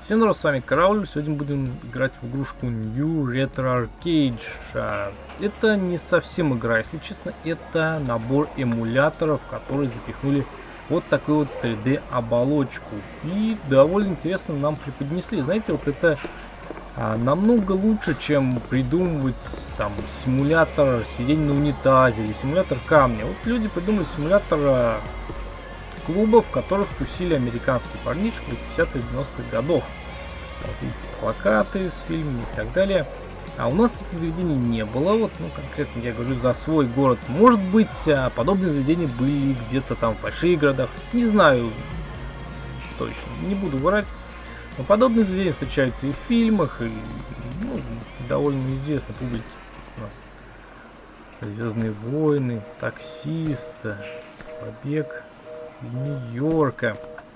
Всем здравствуйте, с вами Карауль. Сегодня будем играть в игрушку New Retro Arcade. Это не совсем игра, если честно, это набор эмуляторов, которые запихнули вот такую вот 3D оболочку. И довольно интересно нам преподнесли. Знаете, вот это намного лучше, чем придумывать там симулятор сидения на унитазе или симулятор камня. Вот люди придумали симулятор клубов, в которых тусили американские парнишки 80-х, 90-х годов. Вот видите, плакаты с фильмами и так далее. А у нас таких заведений не было. Вот, ну, конкретно я говорю за свой город. Может быть, подобные заведения были где-то там в больших городах. Не знаю точно, не буду врать. Но подобные заведения встречаются и в фильмах, и довольно известной публике у нас. Звездные войны, Таксист, Побег из Нью-Йорка.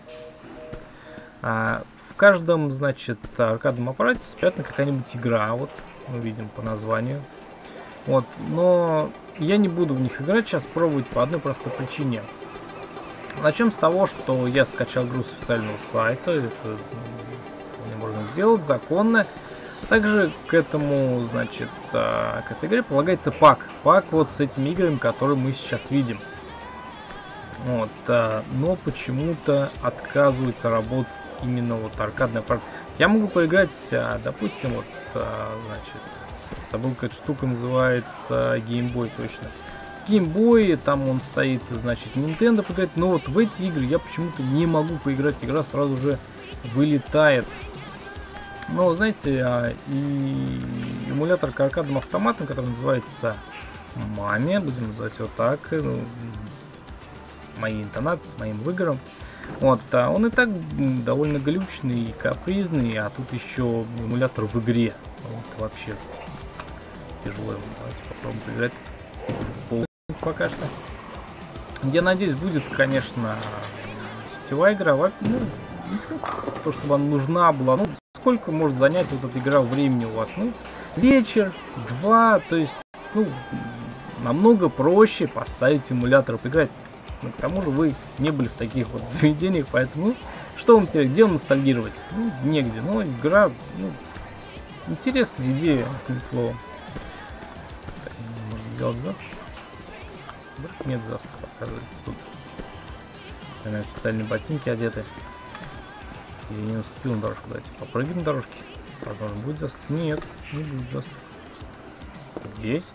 В каждом, значит, аркадном аппарате спрятана какая-нибудь игра. Вот мы видим по названию. Вот, но я не буду в них играть сейчас, пробовать по одной простой причине. Начнем с того, что я скачал игру с официального сайта. Это можно сделать законно. Также к этому, значит, к этой игре полагается пак. Пак вот с этими играми, которые мы сейчас видим. Вот, но почему-то отказываются работать именно вот аркадный аппарат. Я могу поиграть, допустим, вот, значит, забыл, какая штука называется, Game Boy точно. Game Boy, там он стоит, значит, Nintendo поиграть, но вот в эти игры я почему-то не могу поиграть, игра сразу же вылетает. Но, знаете, и эмулятор к аркадным автоматам, который называется Маме, будем называть его так, ну, с моей интонацией, с моим выговором. Вот, он и так довольно глючный и капризный, а тут еще эмулятор в игре. Вот, вообще тяжело. Давайте попробуем поиграть в пол пока что. Я надеюсь, будет, конечно, сетевая игра. Ну, не сказать, то, чтобы она нужна была. Ну, сколько может занять вот эта игра времени у вас? Ну, вечер, два, то есть, ну, намного проще поставить эмулятор, поиграть. Но к тому же вы не были в таких вот заведениях, поэтому, ну, что вам теперь, где вам ностальгировать? Ну, негде, но игра, ну, интересная идея, одним словом. Так, можно сделать заступ? Нет заступа, оказывается, тут. Наверное, специальные ботинки одеты. Или не наступил на дорожку, давайте попрыгаем на дорожке. Возможно, будет заступ? Нет, не будет заступ. Здесь?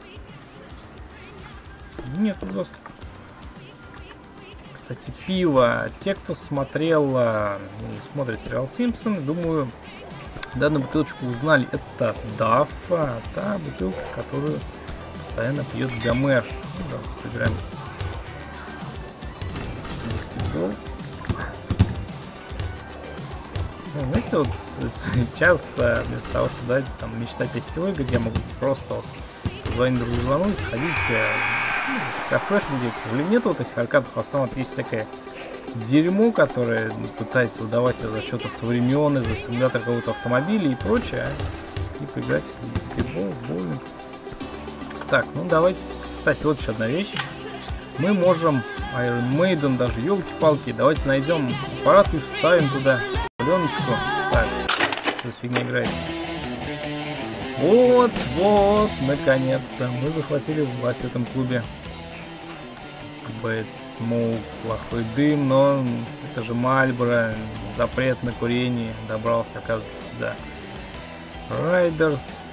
Нет, тут заступ. Кстати, пиво. Те, кто смотрел и смотрит сериал Симпсон, думаю, данную бутылочку узнали. Это Даффа, та бутылка, которую постоянно пьет Гомер. Ну, давайте поиграем. Баскетбол. Ну, знаете, вот сейчас вместо того, чтобы там мечтать о сетевой игре, я могу просто вот позвонить другу звонуть, сходить в кафе, где, к сожалению, нет вот этих аркадов, а в основном есть всякое дерьмо, которое пытается удаваться за счет современ, из-за симулятора какого-то автомобиля и прочее, и поиграть в баскетбол, в боулинг. Так, ну давайте. Кстати, вот еще одна вещь. Мы можем Iron Maiden даже, елки-палки, давайте найдем аппарат и вставим туда пленочку. Так, что за фигня играет? Вот, наконец-то мы захватили власть в этом клубе. Bad Smoke, плохой дым, но это же Мальборо, запрет на курение, добрался, оказывается, сюда. Райдерс,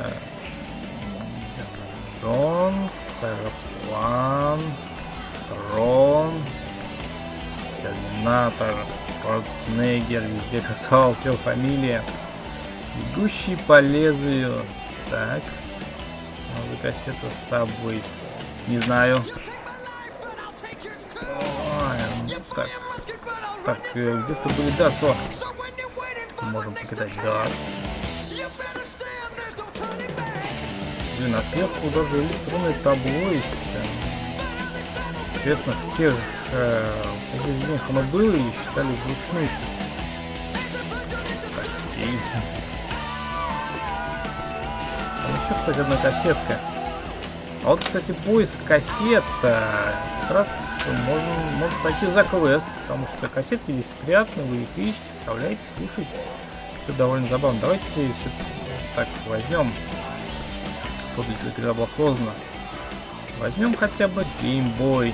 Джонс, Аэроплан, Трон, Терминатор, Шварценеггер, везде красовалась его фамилия. Бегущий по лезвию. Так. Кассета Subways. Не знаю. Так. Так, где-то были датсы. Можем покидать датс. Блин, а сверху даже электронное табло есть. Интересно, в тех же оно было и считали вручную. Так, и... еще, кстати, одна кассетка. А вот, кстати, поиск кассет как раз может сойти за квест, потому что кассетки здесь спрятаны, вы их ищете, вставляете, слушаете. все довольно забавно. Давайте все так возьмем. Подать игра была создана. Возьмем хотя бы Game Boy.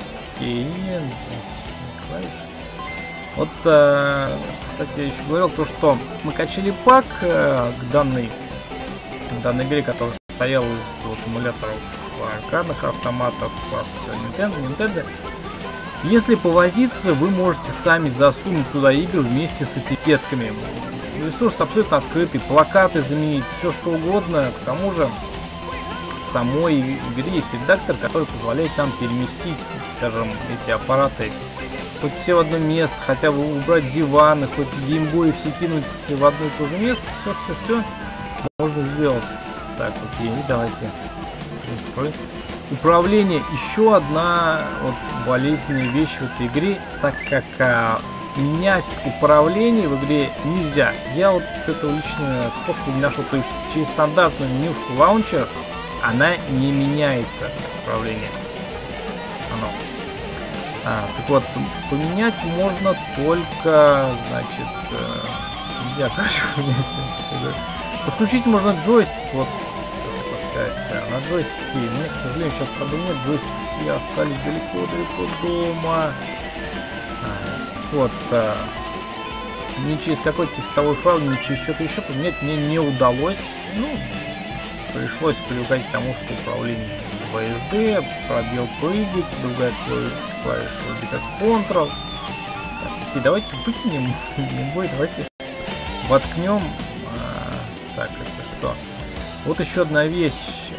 Вот, кстати, я еще говорил то, что мы качали пак к данной игре, которая состояла из вот, эмуляторов аркадных автоматов, Nintendo. Если повозиться, вы можете сами засунуть туда игры вместе с этикетками. Ресурс абсолютно открытый, плакаты заменить, все что угодно. К тому же в самой игре есть редактор, который позволяет нам переместить, скажем, эти аппараты хоть все в одно место, хотя бы убрать диваны, хоть геймбои все кинуть в одно и то же место. Все можно сделать. Так, окей, давайте. Управление. Еще одна вот болезненная вещь в этой игре, так как менять управление в игре нельзя. Я вот этого личного способа не нашел, то есть через стандартную менюшку лаунчер она не меняется, управление. Так вот, поменять можно только, значит, нельзя, короче, поменять. Подключить можно джойстик, вот, сказать, на джойстике. Мне, к сожалению, сейчас с собой нет, джойстики все остались далеко дома. Вот, ни через какой-то текстовой файл, ни через что-то еще поменять мне не удалось. Ну, пришлось привыкать к тому, что управление VSD, пробел прыгать, другая клавиша вроде как Ctrl. Так, окей, давайте выкинем геймбой, давайте воткнем. Так, это что? Вот еще одна вещь.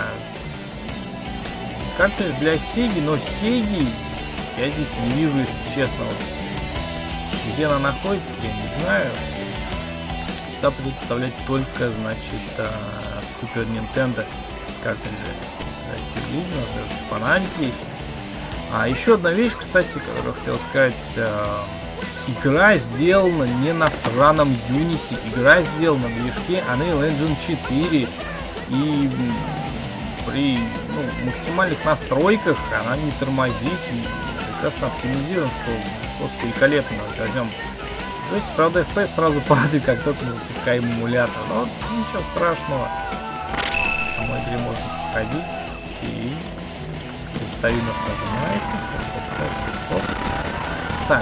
Картридж для Sega, но Sega я здесь не вижу, если честно. Вот. Где она находится, я не знаю. Сюда придется вставлять только, значит, Super Nintendo картриджи. Приблизно, даже панамки есть. Еще одна вещь, кстати, которую хотел сказать. Игра сделана не на сраном Unity. Игра сделана в движке Unreal Engine 4. И при максимальных настройках она не тормозит. И прекрасно оптимизирован, что просто великолепно. Возьмем джойстик, правда, FPS сразу падает, как только мы запускаем эмулятор. Но ничего страшного. В самой игре можно проходить. И крестовина нажимается. Так.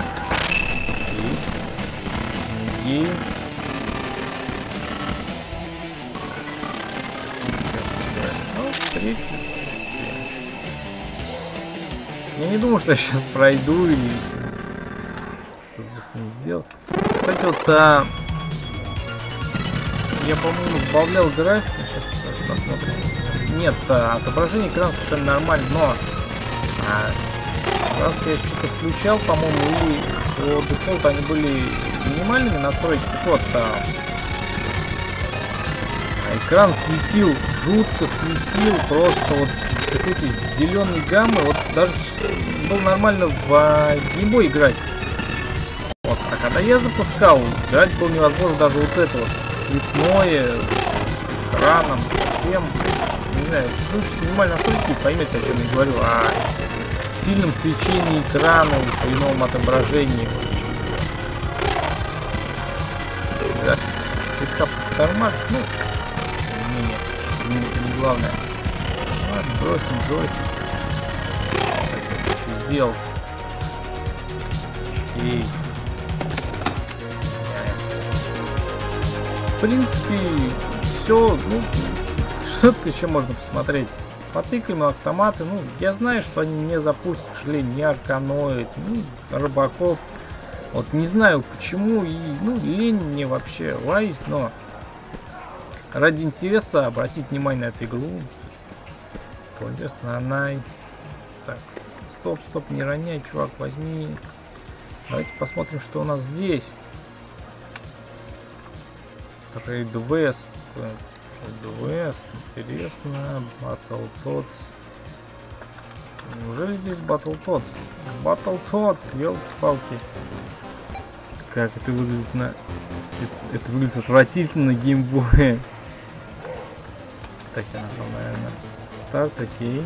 И я не думаю, что я сейчас пройду и что-то с ней сделал. Кстати, вот я, по-моему, добавлял график. Сейчас посмотрим. Нет, отображение экрана совершенно нормально, но раз я что-то включал, по-моему, или по дефолту они были минимальными настройки. Так вот, экран светил, жутко светил, просто вот какой-то зеленой гаммы. Вот даже было нормально в Game Boy играть. Вот. А когда я запускал, играть было невозможно даже вот это вот цветное, с экраном, совсем. Не знаю, включите минимальные настройки и поймете, о чем я говорю. О сильном свечении экрана и при новом отображении. Слегка тормоз, ну, не главное. Ладно, бросим джойстик. Так, это еще сделать. Окей. В принципе, все, ну, что-то еще можно посмотреть. Потыкаем автоматы, ну, я знаю, что они не запустят, к сожалению, ни Арканоид, ни Робокоп. Вот не знаю почему, и, ну, лень мне вообще лазить, но ради интереса обратить внимание на эту игру. Интересно, она... Так, стоп, не роняй, чувак, возьми. Давайте посмотрим, что у нас здесь. Trade West, интересно. Battletoads. Неужели здесь Battletoads? Battletoads, елки-палки. Как это выглядит на... Это выглядит отвратительно на геймбое. Так, я нажал, наверное. Старт, окей.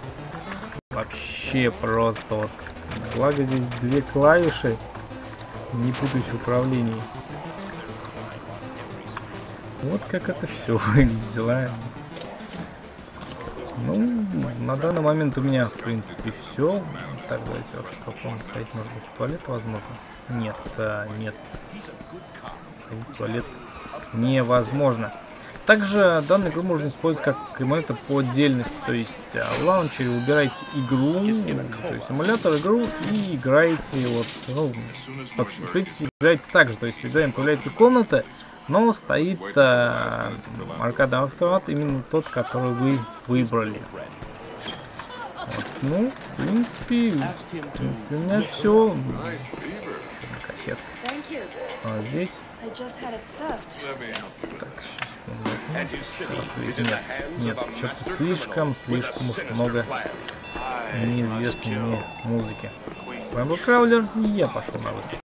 Вообще просто вот. Благо здесь две клавиши. Не путаюсь в управлении. Вот как это все выглядело. Ну, на данный момент у меня, в принципе, все. Так, давайте в каком сходить, может быть, в туалет, возможно? Нет, нет. В туалет невозможно. Также данную игру можно использовать как эмулятор по отдельности. То есть в лаунчере выбираете игру, то есть эмулятор игру и играете вот, ну, вообще, в принципе, играете так же. То есть перед вами появляется комната, но стоит аркадный автомат, именно тот, который вы выбрали. Вот, ну, в принципе, у меня все. Кассетка. А здесь. Так, сейчас. Нет, что-то слишком уж много неизвестной мне музыки. С вами был Краулер, и я пошел на выход.